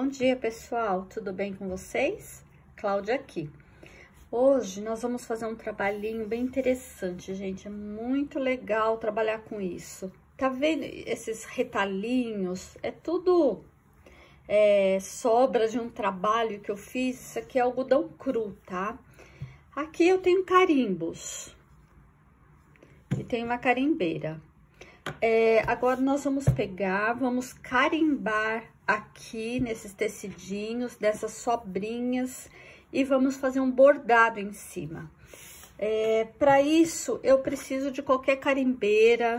Bom dia, pessoal, tudo bem com vocês? Cláudia aqui. Hoje nós vamos fazer um trabalhinho bem interessante, gente, é muito legal trabalhar com isso. Tá vendo esses retalhinhos? É tudo sobra de um trabalho que eu fiz. Isso aqui é algodão cru, tá? Aqui eu tenho carimbos e tem uma carimbeira. Agora nós vamos pegar, vamos carimbar aqui nesses tecidinhos, dessas sobrinhas, e vamos fazer um bordado em cima. Para isso, eu preciso de qualquer carimbeira,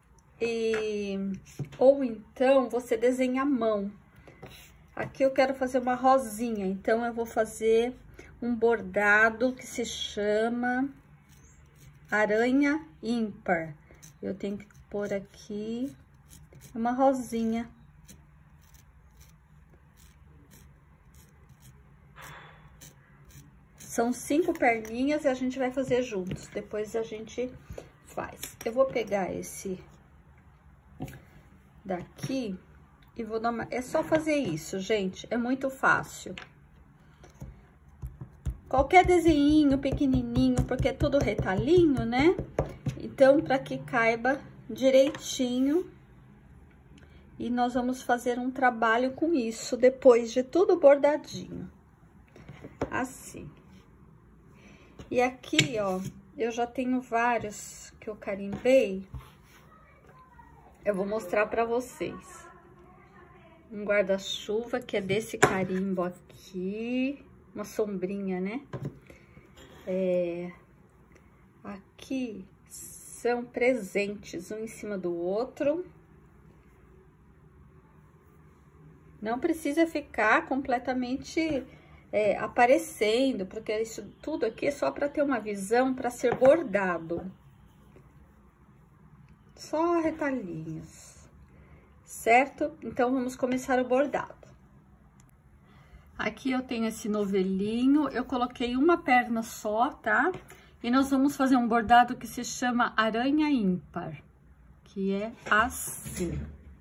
ou então você desenha à mão. Aqui eu quero fazer uma rosinha, então eu vou fazer um bordado que se chama aranha ímpar. Eu tenho que pôr aqui uma rosinha. São 5 perninhas e a gente vai fazer juntos, depois a gente faz. Eu vou pegar esse daqui e vou dar uma... É só fazer isso, gente, é muito fácil. Qualquer desenhinho pequenininho, porque é tudo retalhinho, né? Então, para que caiba direitinho. E nós vamos fazer um trabalho com isso, depois de tudo bordadinho. Assim. E aqui, ó, eu já tenho vários que eu carimbei. Eu vou mostrar pra vocês. Um guarda-chuva, que é desse carimbo aqui. Uma sombrinha, né? Aqui são presentes, um em cima do outro. Não precisa ficar completamente aparecendo, porque isso tudo aqui é só para ter uma visão, para ser bordado. Só retalhinhos, certo? Então, vamos começar o bordado. Aqui eu tenho esse novelinho, eu coloquei uma perna só, tá? E nós vamos fazer um bordado que se chama aranha ímpar, que é assim.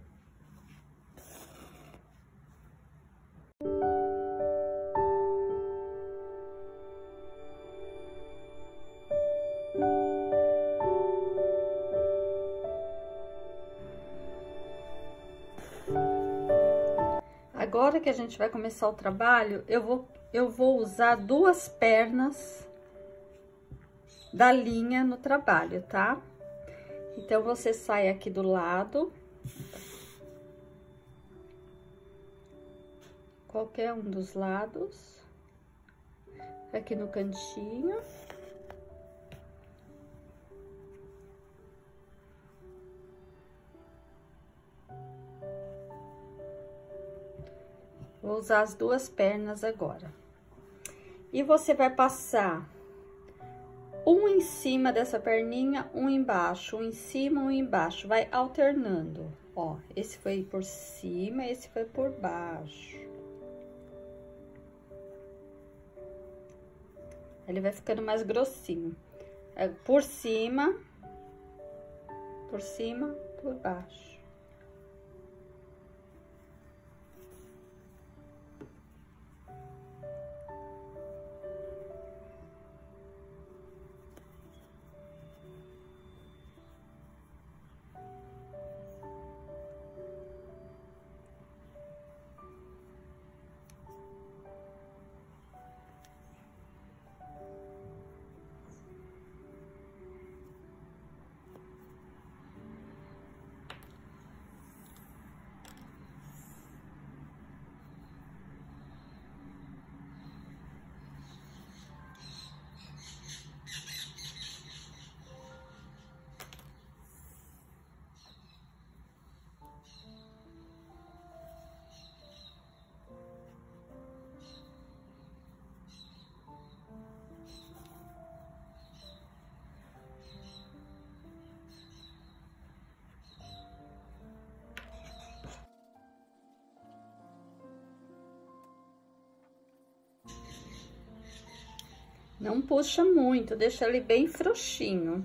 Agora que a gente vai começar o trabalho, eu vou usar 2 pernas da linha no trabalho, tá? Então, você sai aqui do lado. Qualquer um dos lados. Aqui no cantinho. Vou usar as 2 pernas agora. E você vai passar um em cima dessa perninha, um embaixo, um em cima, um embaixo. Vai alternando, ó. Esse foi por cima, esse foi por baixo. Ele vai ficando mais grossinho. Por cima, por baixo. Não puxa muito, deixa ele bem frouxinho.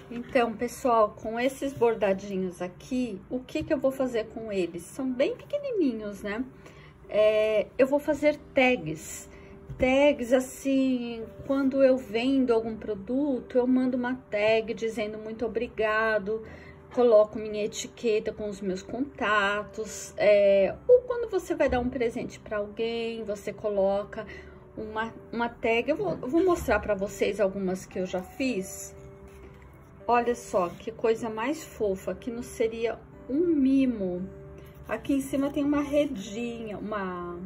Então, pessoal, com esses bordadinhos aqui, o que que eu vou fazer com eles? São bem pequenininhos, né? Eu vou fazer tags. Tags, assim, quando eu vendo algum produto, eu mando uma tag dizendo muito obrigado, coloco minha etiqueta com os meus contatos, ou quando você vai dar um presente para alguém, você coloca uma tag. Eu vou mostrar para vocês algumas que eu já fiz. Olha só, que coisa mais fofa, que não seria um mimo. Aqui em cima tem uma redinha, uma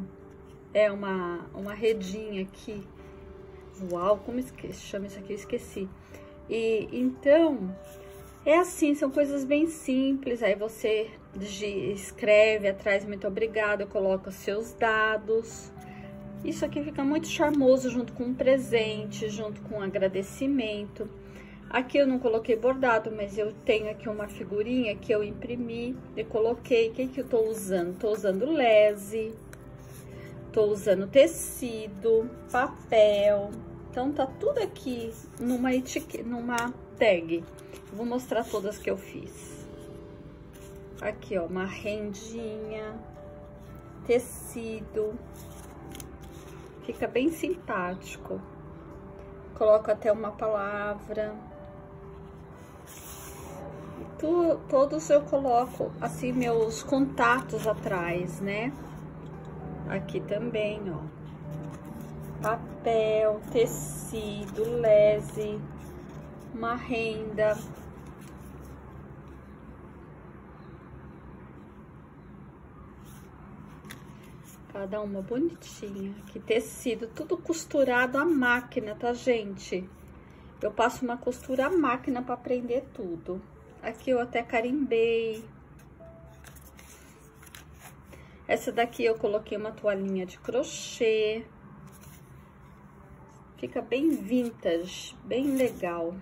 redinha aqui. Uau, como chama isso aqui? Eu esqueci. E então, é assim, são coisas bem simples. Aí você escreve atrás, muito obrigada, coloca os seus dados. Isso aqui fica muito charmoso junto com um presente, junto com um agradecimento. Aqui eu não coloquei bordado, mas eu tenho aqui uma figurinha que eu imprimi e coloquei. O que que eu tô usando? Tô usando lese, tô usando tecido, papel. Então, tá tudo aqui numa tag. Vou mostrar todas que eu fiz. Aqui, ó, uma rendinha, tecido. Fica bem simpático. Coloco até uma palavra. Todos eu coloco, assim, meus contatos atrás, né? Aqui também, ó. Papel, tecido, lese, uma renda. Cada uma bonitinha. Aqui, tecido, tudo costurado à máquina, tá, gente? Eu passo uma costura à máquina para prender tudo. Aqui eu até carimbei. Essa daqui eu coloquei uma toalhinha de crochê. Fica bem vintage, bem legal.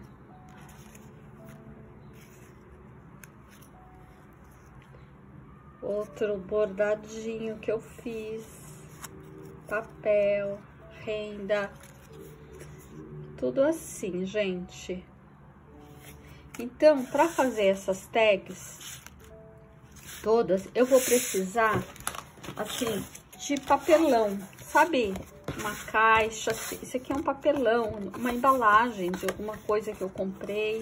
Outro bordadinho que eu fiz. Papel, renda. Tudo assim, gente. Então, para fazer essas tags todas, eu vou precisar, assim, de papelão, sabe? Uma caixa, isso aqui é um papelão, uma embalagem de alguma coisa que eu comprei.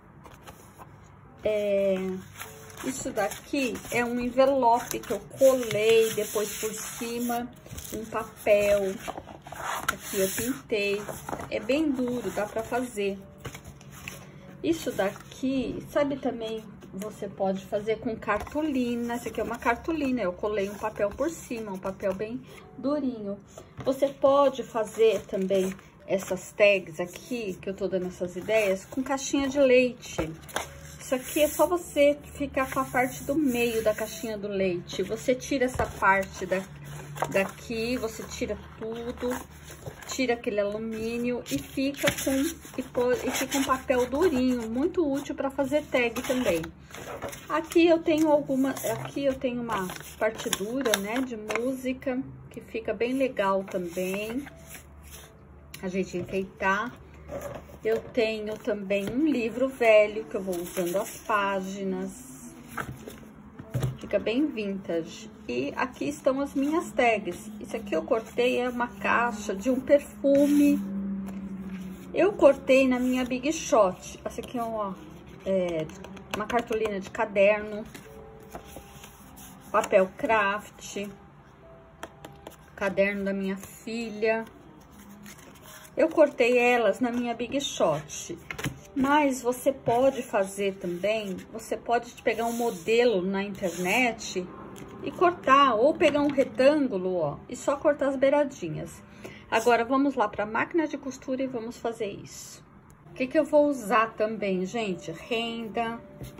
Isso daqui é um envelope que eu colei depois por cima, um papel. Aqui eu pintei, é bem duro, dá pra fazer. Isso daqui, sabe, também você pode fazer com cartolina. Essa aqui é uma cartolina, eu colei um papel por cima, um papel bem durinho. Você pode fazer também essas tags aqui, que eu tô dando essas ideias, com caixinha de leite. Isso aqui é só você ficar com a parte do meio da caixinha do leite. Você tira essa parte daqui, você tira tudo, tira aquele alumínio e fica com um papel durinho, muito útil para fazer tag também. Aqui eu tenho uma partitura, né, de música, que fica bem legal também, a gente enfeitar. Eu tenho também um livro velho, que eu vou usando as páginas. Fica bem vintage. E aqui estão as minhas tags. Isso aqui eu cortei, é uma caixa de um perfume. Eu cortei na minha Big Shot. Essa aqui é uma cartolina de caderno. Papel craft. Caderno da minha filha. Eu cortei elas na minha Big Shot. Mas você pode fazer também, você pode pegar um modelo na internet e cortar, ou pegar um retângulo, ó, e só cortar as beiradinhas. Agora, vamos lá para a máquina de costura e vamos fazer isso. O que que eu vou usar também, gente? Renda.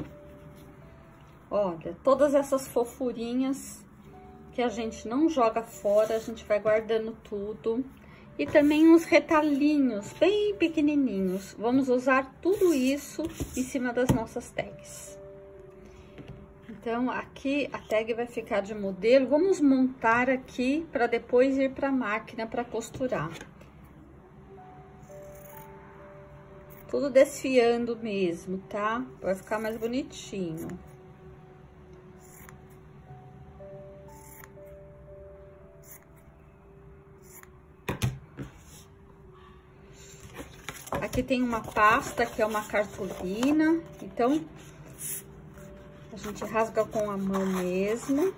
Olha, todas essas fofurinhas que a gente não joga fora, a gente vai guardando tudo. E também uns retalhinhos bem pequenininhos. Vamos usar tudo isso em cima das nossas tags. Então, aqui a tag vai ficar de modelo. Vamos montar aqui para depois ir para a máquina para costurar. tudo desfiando mesmo, tá? Vai ficar mais bonitinho. Aqui tem uma pasta que é uma cartolina, então a gente rasga com a mão mesmo.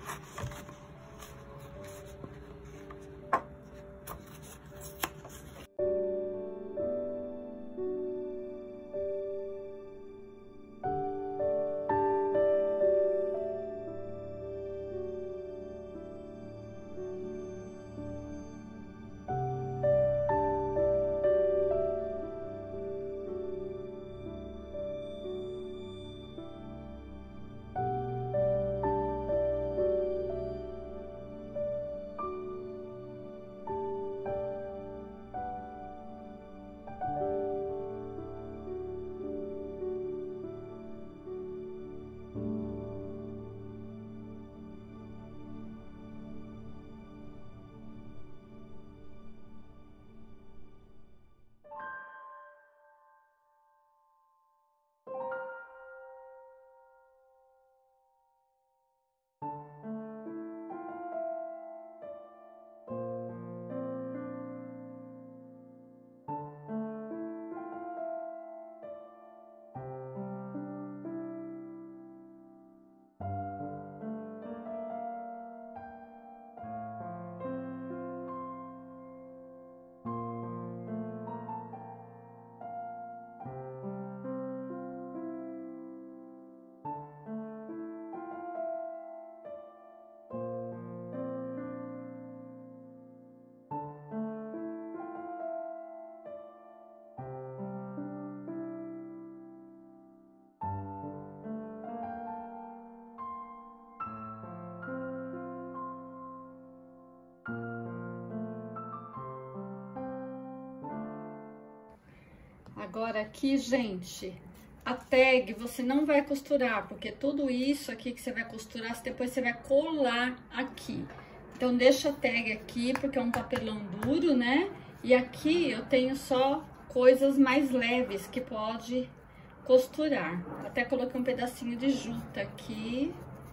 Agora aqui, gente, a tag você não vai costurar, porque tudo isso aqui que você vai costurar, depois você vai colar aqui. Então, deixa a tag aqui, porque é um papelão duro, né? E aqui eu tenho só coisas mais leves que pode costurar. Até coloquei um pedacinho de juta aqui.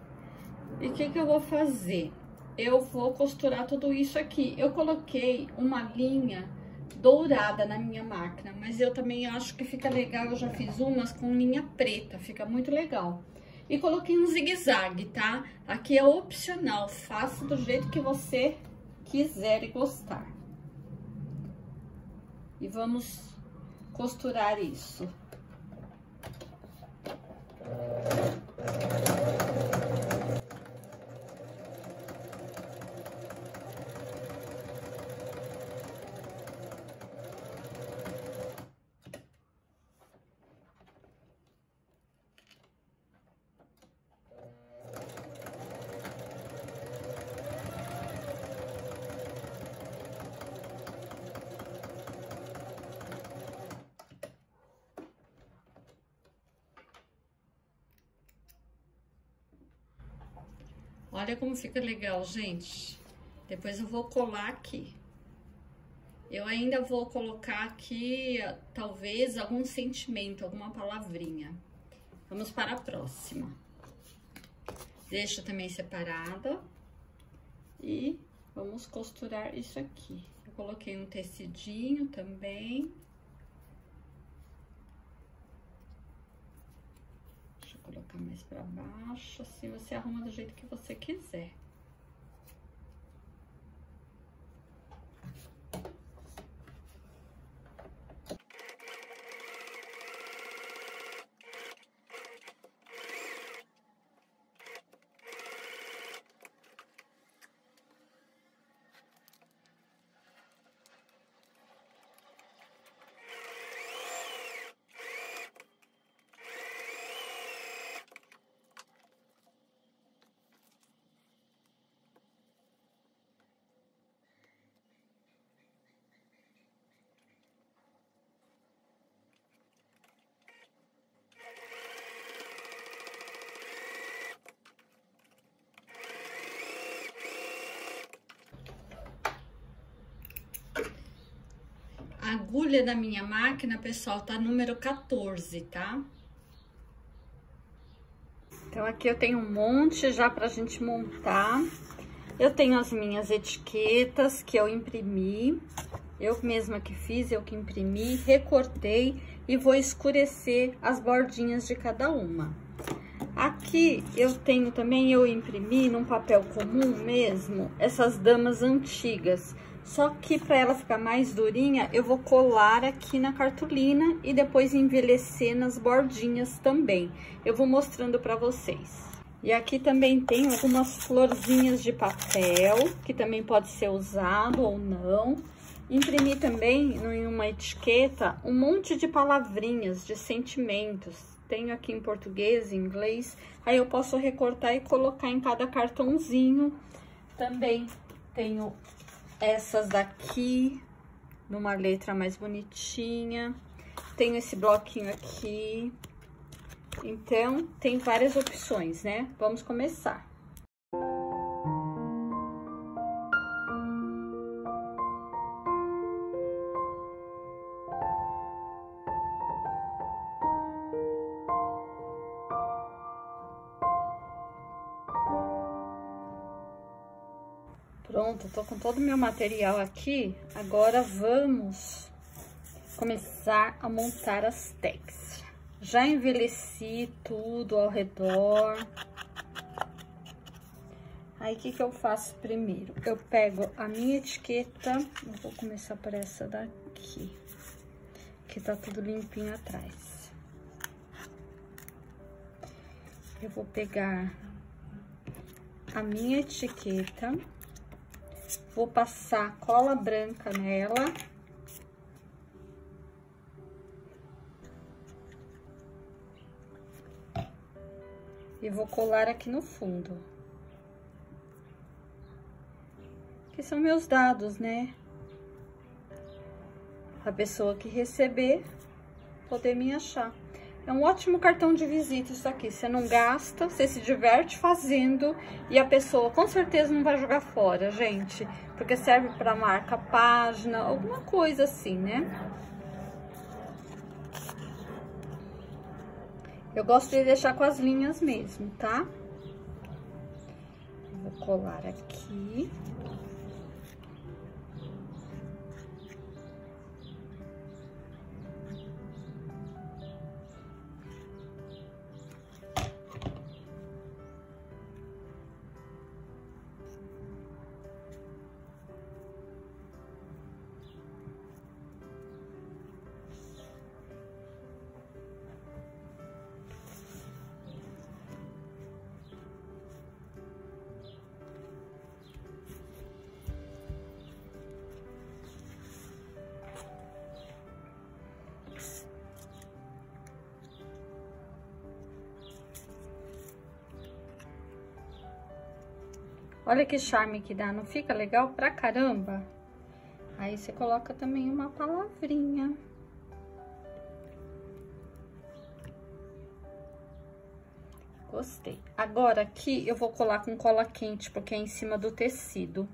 E o que que eu vou fazer? Eu vou costurar tudo isso aqui. Eu coloquei uma linha dourada na minha máquina, mas eu também acho que fica legal, eu já fiz umas com linha preta, fica muito legal. E coloquei um zigue-zague, tá? Aqui é opcional, faça do jeito que você quiser e gostar. E vamos costurar isso. Olha como fica legal, gente. Depois eu vou colar aqui. Eu ainda vou colocar aqui, talvez, algum sentimento, alguma palavrinha. Vamos para a próxima. Deixa também separada. E vamos costurar isso aqui. Eu coloquei um tecidinho também. Colocar mais pra baixo, assim você arruma do jeito que você quiser. A agulha da minha máquina, pessoal, tá número 14, tá? Então, aqui eu tenho um monte já pra gente montar. Eu tenho as minhas etiquetas que eu imprimi. Eu mesma que fiz, eu que imprimi, recortei e vou escurecer as bordinhas de cada uma. Aqui eu tenho também, eu imprimi num papel comum mesmo, essas damas antigas. Só que para ela ficar mais durinha, eu vou colar aqui na cartolina e depois envelhecer nas bordinhas também. Eu vou mostrando para vocês. E aqui também tem algumas florzinhas de papel, que também pode ser usado ou não. Imprimi também em uma etiqueta um monte de palavrinhas, de sentimentos. Tenho aqui em português, em inglês, aí eu posso recortar e colocar em cada cartãozinho. Também tenho essas daqui, numa letra mais bonitinha. Tenho esse bloquinho aqui. Então, tem várias opções, né? Vamos começar. Pronto, tô com todo o meu material aqui. Agora vamos começar a montar as tags. Já envelheci tudo ao redor. Aí, o que que eu faço primeiro? Eu pego a minha etiqueta, eu vou começar por essa daqui, que tá tudo limpinho atrás. Eu vou pegar a minha etiqueta, vou passar cola branca nela. E vou colar aqui no fundo. Que são meus dados, né? A pessoa que receber, poder me achar. É um ótimo cartão de visita isso aqui. Você não gasta, você se diverte fazendo e a pessoa com certeza não vai jogar fora, gente. Porque serve para marca página, alguma coisa assim, né? Eu gosto de deixar com as linhas mesmo, tá? Vou colar aqui. Olha que charme que dá, não fica legal pra caramba? Aí você coloca também uma palavrinha. Gostei. Agora aqui eu vou colar com cola quente, porque é em cima do tecido.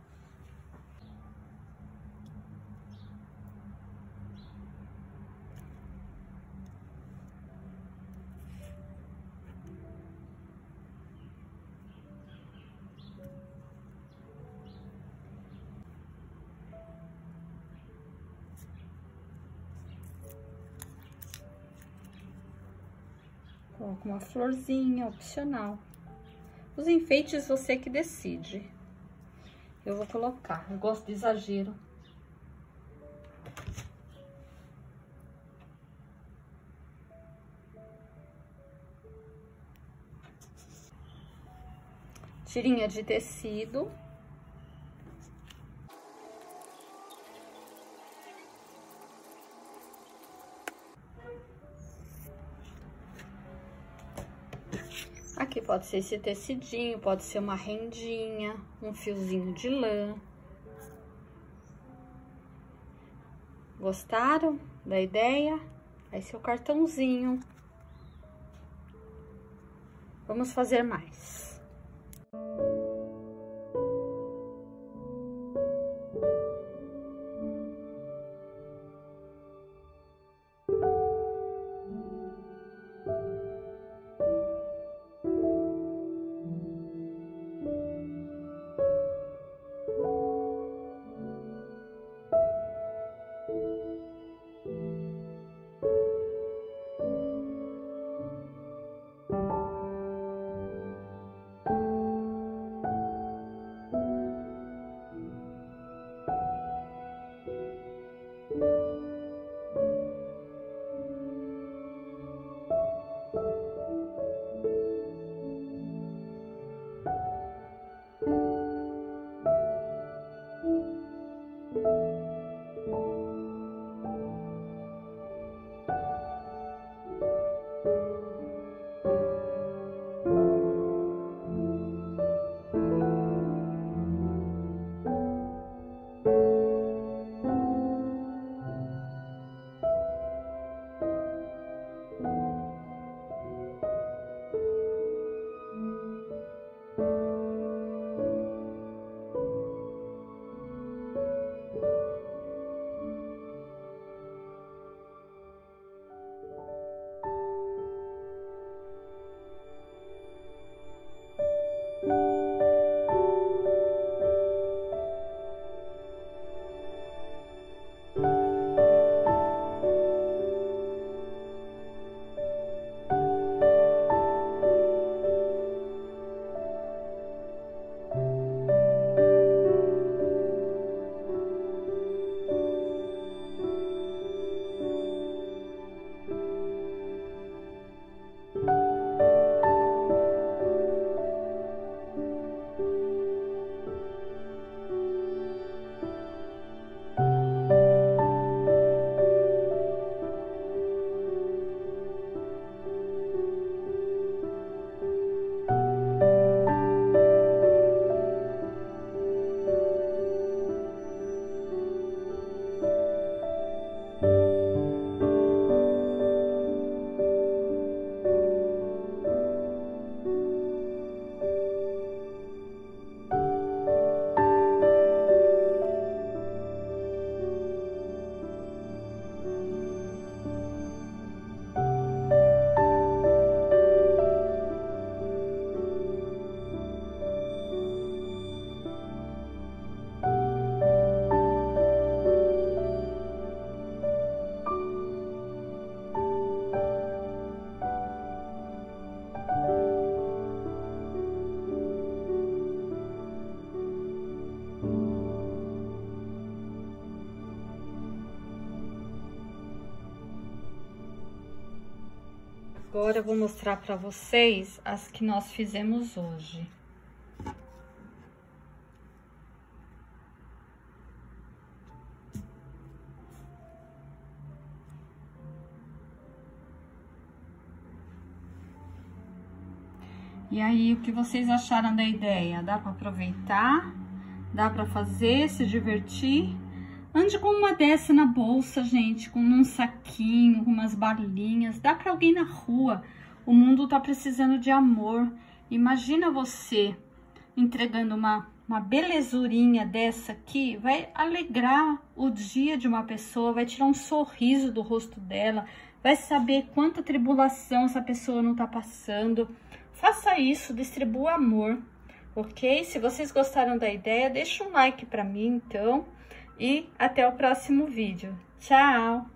Coloco uma florzinha opcional. Os enfeites você que decide. Eu vou colocar, eu gosto de exagero. Tirinha de tecido. Aqui pode ser esse tecidinho, pode ser uma rendinha, um fiozinho de lã. Gostaram da ideia? Aí seu cartãozinho. Vamos fazer mais. Agora eu vou mostrar para vocês as que nós fizemos hoje. E aí, o que vocês acharam da ideia? Dá para aproveitar? Dá para fazer, se divertir? Ande com uma dessa na bolsa, gente, com um saquinho, com umas balinhas. Dá para alguém na rua. O mundo tá precisando de amor. Imagina você entregando uma belezurinha dessa aqui. Vai alegrar o dia de uma pessoa, vai tirar um sorriso do rosto dela, vai saber quanta tribulação essa pessoa não tá passando. Faça isso, distribua amor, ok? Se vocês gostaram da ideia, deixa um like para mim, então. E até o próximo vídeo. Tchau!